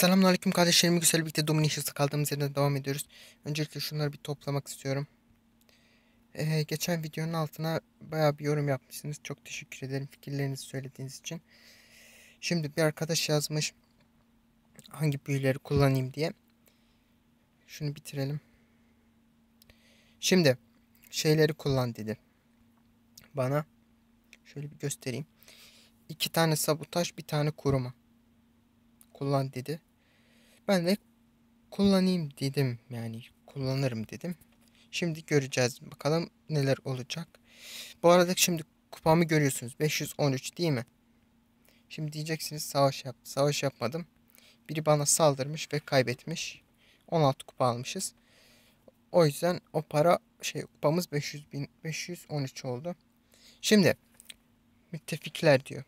Selamünaleyküm kardeşlerim. Güzel birlikte Dominations'ta kaldığımız yerden devam ediyoruz. Öncelikle şunları bir toplamak istiyorum. Geçen videonun altına bayağı bir yorum yapmışsınız. Çok teşekkür ederim fikirlerinizi söylediğiniz için. Şimdi bir arkadaş yazmış hangi büyüleri kullanayım diye. Şunu bitirelim. Şimdi şeyleri kullan dedi bana. Şöyle bir göstereyim. 2 tane sabotaj, bir tane koruma kullan dedi. Ben de kullanayım dedim, yani kullanırım dedim. Şimdi göreceğiz bakalım neler olacak. Bu arada şimdi kupamı görüyorsunuz. 513 değil mi? Şimdi diyeceksiniz savaş yap. Savaş yapmadım. Biri bana saldırmış ve kaybetmiş. 16 kupa almışız. O yüzden o para kupamız 513 oldu. Şimdi müttefikler diyor.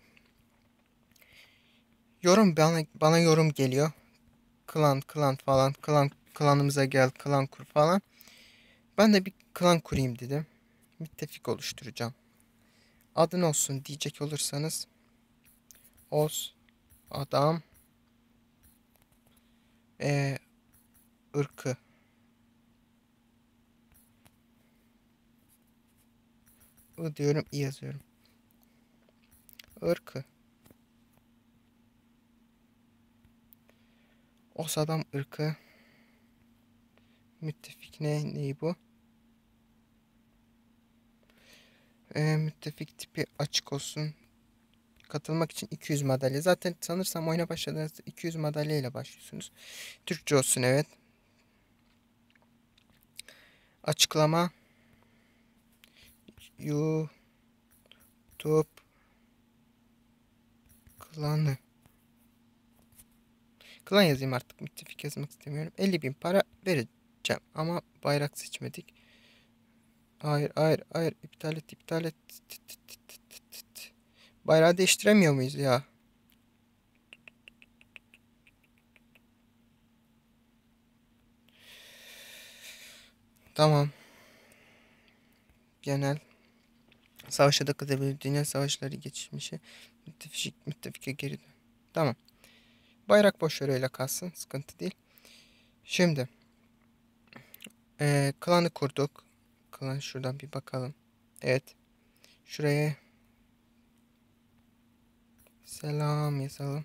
Yorum bana yorum geliyor. Klan falan. Klanımıza gel, klan kur falan. Ben de bir klan kurayım dedim. Müttefik oluşturacağım. Adı ne olsun diyecek olursanız Oz adam ırkı. I diyorum, i yazıyorum. Irkı. Oz adam ırkı. Müttefik neyi bu? Müttefik tipi açık olsun. Katılmak için 200 madalya. Zaten sanırsam oyuna başladığınızda 200 madalya ile başlıyorsunuz. Türkçe olsun, evet. Açıklama. YouTube klanı. Klan yazayım artık. Müttefik yazmak istemiyorum. 50.000 para vereceğim. Ama bayrak seçmedik. Hayır. İptal et. Bayrağı değiştiremiyor muyuz ya? Tamam. Genel. Savaşa da katılabilir. Dünya savaşları geçmişi. Müttefike geri dön. Tamam. Bayrak boş ver, öyle kalsın. Sıkıntı değil. Şimdi. Klanı kurduk. Klan şuradan bir bakalım. Evet. Şuraya selam yazalım.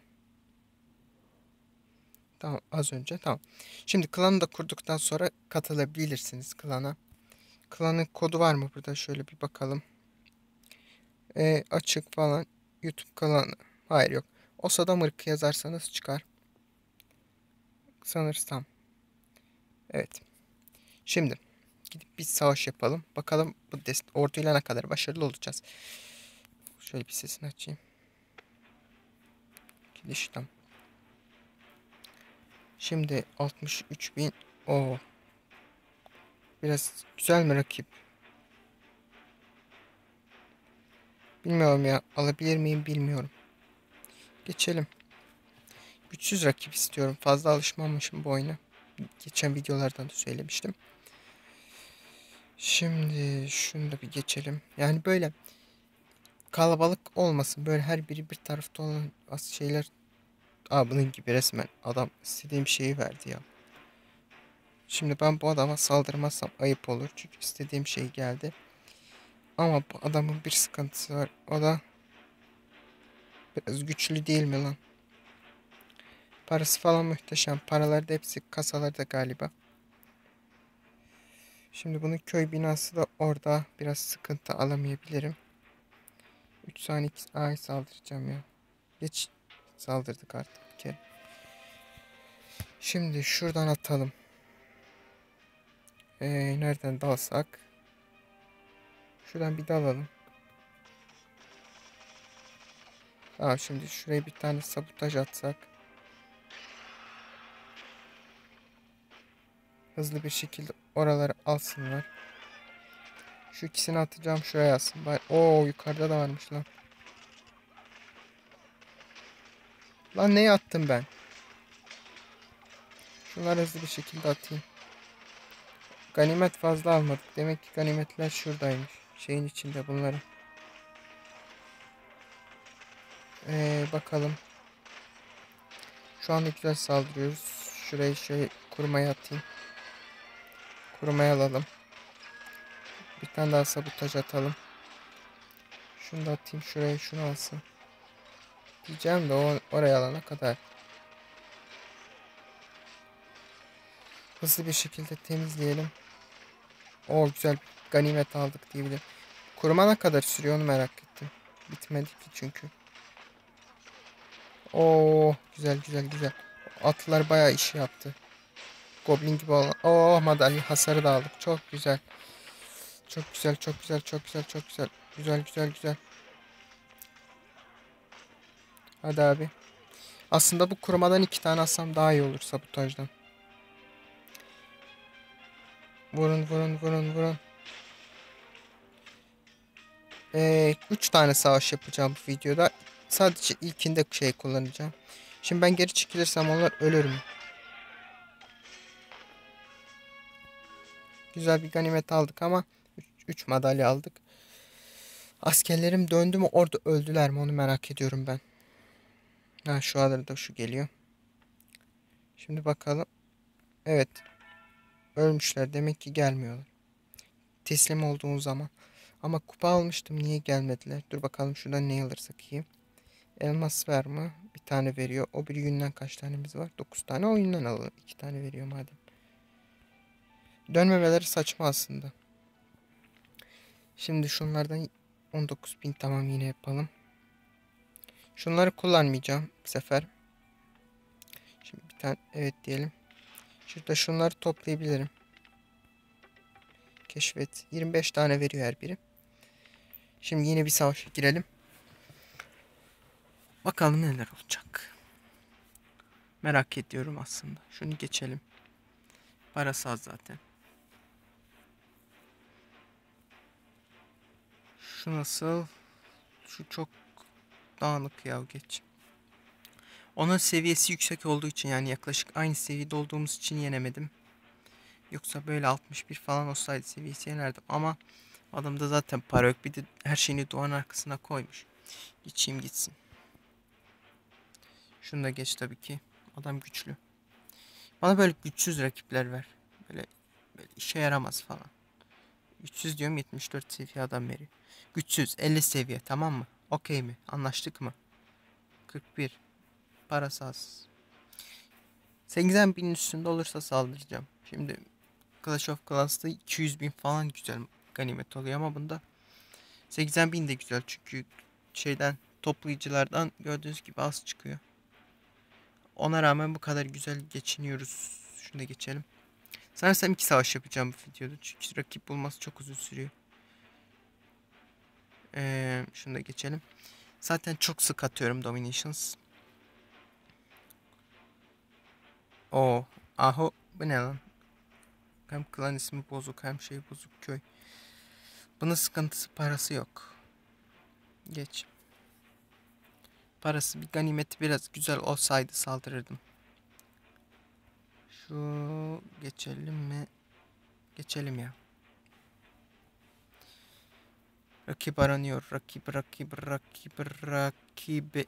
Tamam, az önce. Tamam. Şimdi klanı da kurduktan sonra katılabilirsiniz klana. Klanın kodu var mı burada? Şöyle bir bakalım. Açık falan. YouTube klanı. Hayır, yok. Osada mırkı yazarsanız çıkar. Sanırsam. Evet. Şimdi gidip bir savaş yapalım. Bakalım bu orduyla ne kadar başarılı olacağız. Şöyle bir sesini açayım. Gidiş tam. Şimdi 63.000. O biraz güzel mi rakip? Bilmiyorum ya. Alabilir miyim bilmiyorum. Geçelim. Güçsüz rakip istiyorum. Fazla alışmamışım bu oyuna. Geçen videolardan da söylemiştim. Şimdi şunu da bir geçelim. Yani böyle kalabalık olmasın. Böyle her biri bir tarafta olan şeyler. Bunun gibi resmen. Adam istediğim şeyi verdi ya. Şimdi ben bu adama saldırmazsam ayıp olur. Çünkü istediğim şey geldi. Ama bu adamın bir sıkıntısı var. O da biraz güçlü değil mi lan? Parası falan muhteşem. Paralar da hepsi kasalarda galiba. Şimdi bunun köy binası da orada. Biraz sıkıntı alamayabilirim. 3 saniye ay saldıracağım ya. Geç saldırdık artık bir kere. Şimdi şuradan atalım. Nereden dalsak? Şuradan bir dalalım. Tamam, şimdi şuraya bir tane sabotaj atsak. Hızlı bir şekilde oraları alsınlar. Şu ikisini atacağım, şuraya alsın. Oo, yukarıda da varmış lan. Lan neye attım ben? Şunları hızlı bir şekilde atayım. Ganimet fazla almadık. Demek ki ganimetler şuradaymış. Şeyin içinde bunların. Bakalım. Şu anda güzel saldırıyoruz. Şurayı şöyle kurmaya atayım. Kurmaya alalım. Bir tane daha sabotaj atalım. Şunu da atayım şuraya, şunu alsın. Diyeceğim de oraya alana kadar. Hızlı bir şekilde temizleyelim. O güzel bir ganimet aldık diyebilirim. Kuruma ne kadar sürüyor onu merak ettim. Bitmedi ki çünkü. Oo güzel güzel güzel. Atlılar bayağı iş yaptı. Goblin gibi olan. Oo madalya hasarı da aldık. Çok güzel. Çok güzel çok güzel çok güzel çok güzel. Güzel güzel güzel. Hadi abi. Aslında bu kurumadan 2 tane alsam daha iyi olur sabotajdan. Vurun vurun vurun vurun. 3 tane savaş yapacağım bu videoda. Sadece ilkinde şey kullanacağım. Şimdi ben geri çekilirsem onlar ölür mü? Güzel bir ganimet aldık ama 3 madalya aldık. Askerlerim döndü mü orada öldüler mi onu merak ediyorum ben. Ha şu arada şu geliyor. Şimdi bakalım. Evet. Ölmüşler. Demek ki gelmiyorlar. Teslim olduğum zaman. Ama kupa almıştım. Niye gelmediler? Dur bakalım şuradan ne alırsak iyi. Elmas ver mi? Bir tane veriyor. O bir yünden kaç tanemiz var? 9 tane. O yünden alalım. 2 tane veriyor madem. Dönmemeleri saçma aslında. Şimdi şunlardan 19.000 tamam yine yapalım. Şunları kullanmayacağım bu sefer. Şimdi bir tane evet diyelim. Şurada şunları toplayabilirim. Keşfet. 25 tane veriyor her biri. Şimdi yine bir savaşa girelim. Bakalım neler olacak. Merak ediyorum aslında. Şunu geçelim. Parası az zaten. Şu nasıl? Şu çok dağınık ya geç. Onun seviyesi yüksek olduğu için yani yaklaşık aynı seviyede olduğumuz için yenemedim. Yoksa böyle 61 falan olsaydı seviyesi yenerdim ama adamda zaten para yok. Bir de her şeyini duvarın arkasına koymuş. Geçeyim gitsin. Şunu da geç tabii ki. Adam güçlü. Bana böyle güçsüz rakipler ver. Böyle işe yaramaz falan. Güçsüz diyorum 74 seviye adam veriyor. Güçsüz 50 seviye tamam mı? Okey mi? Anlaştık mı? 41. Parası az. 80 bin üstünde olursa saldıracağım. Şimdi Clash of Clans'ta 200 bin falan güzel ganimet oluyor ama bunda 80 bin de güzel çünkü şeyden toplayıcılardan gördüğünüz gibi az çıkıyor. Ona rağmen bu kadar güzel geçiniyoruz. Şunu da geçelim. Sanırsam 2 savaş yapacağım bu videoda çünkü rakip bulması çok uzun sürüyor. Şunu da geçelim. Zaten çok sık atıyorum Dominations. Oo, aho bu ne lan? Hem klan ismi bozuk hem şey bozuk köy. Bunun sıkıntısı parası yok. Geç. Parası bir ganimeti biraz güzel olsaydı saldırırdım. Şu geçelim mi? Geçelim ya. Rakip aranıyor. Rakibi.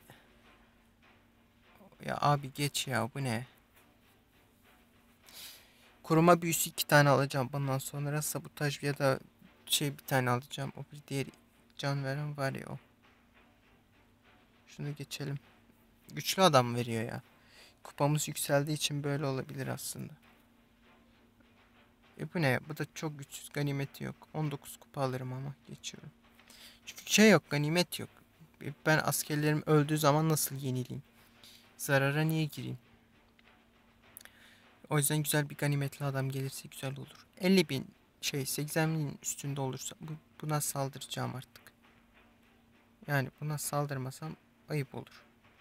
Ya abi geç ya bu ne? Koruma büyüsü 2 tane alacağım. Bundan sonra sabotaj ya da şey bir tane alacağım. O bir diğer can veren var ya o. Şunu geçelim. Güçlü adam veriyor ya. Kupamız yükseldiği için böyle olabilir aslında. Bu ne? Bu da çok güçsüz. Ganimeti yok. 19 kupa alırım ama geçiyorum. Çünkü şey yok. Ganimet yok. Ben askerlerim öldüğü zaman nasıl yenileyim? Zarara niye gireyim? O yüzden güzel bir ganimetli adam gelirse güzel olur. 50 bin şey 80 bin üstünde olursa buna saldıracağım artık. Yani buna saldırmasam ayıp olur.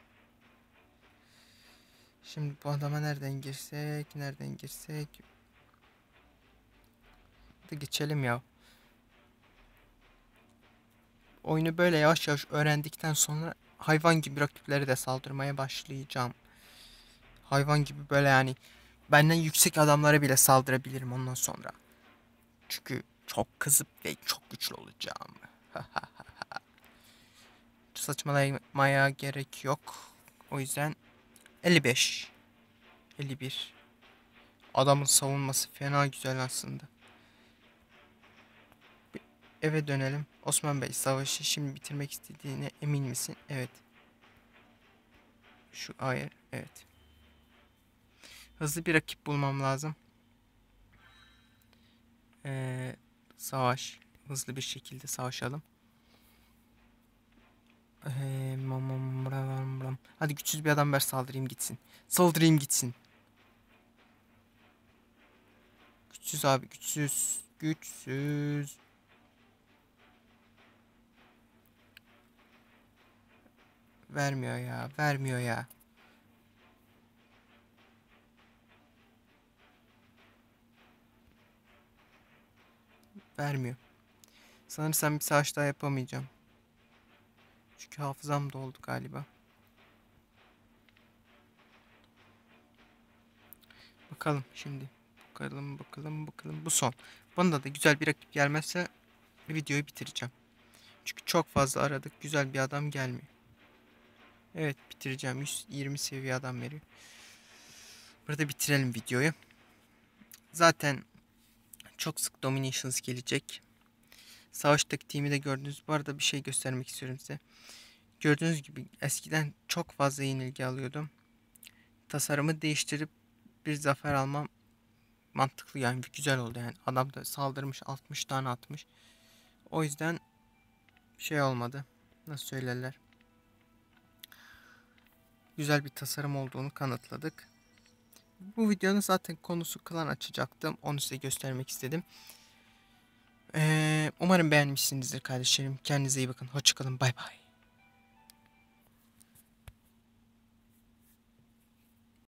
Şimdi bu adama nereden girsek de geçelim ya. Oyunu böyle yavaş yavaş öğrendikten sonra hayvan gibi rakiplere de saldırmaya başlayacağım. Hayvan gibi böyle yani benden yüksek adamlara bile saldırabilirim ondan sonra. Çünkü çok kızıp ve çok güçlü olacağım. Saçmalamaya gerek yok. O yüzden 55. 51. Adamın savunması fena güzel aslında. Eve dönelim. Osman Bey, savaşı şimdi bitirmek istediğine emin misin? Evet. Hayır. Evet. Hızlı bir rakip bulmam lazım. Savaş. Hızlı bir şekilde savaşalım. Hadi güçsüz bir adam ver, saldırayım gitsin. Saldırayım gitsin. Güçsüz abi, güçsüz. Güçsüz. Vermiyor ya. Vermiyor ya. Vermiyor. Sanırsam bir savaş daha yapamayacağım. Çünkü hafızam doldu galiba. Bakalım şimdi. Bakalım. Bu son. Bana da güzel bir rakip gelmezse videoyu bitireceğim. Çünkü çok fazla aradık. Güzel bir adam gelmiyor. Evet, bitireceğim. 120 seviye adam veriyor. Burada bitirelim videoyu. Zaten çok sık Dominations gelecek. Savaş taktiğimi de gördünüz. Bu arada bir şey göstermek istiyorum size. Gördüğünüz gibi eskiden çok fazla yenilgi alıyordum. Tasarımı değiştirip bir zafer almam mantıklı, yani güzel oldu yani. Adam da saldırmış, 60 tane atmış. O yüzden şey olmadı. Nasıl söylerler? Güzel bir tasarım olduğunu kanıtladık. Bu videonun zaten konusu klan açacaktım. Onu size göstermek istedim. Umarım beğenmişsinizdir kardeşlerim. Kendinize iyi bakın. Hoşçakalın. Bay bay.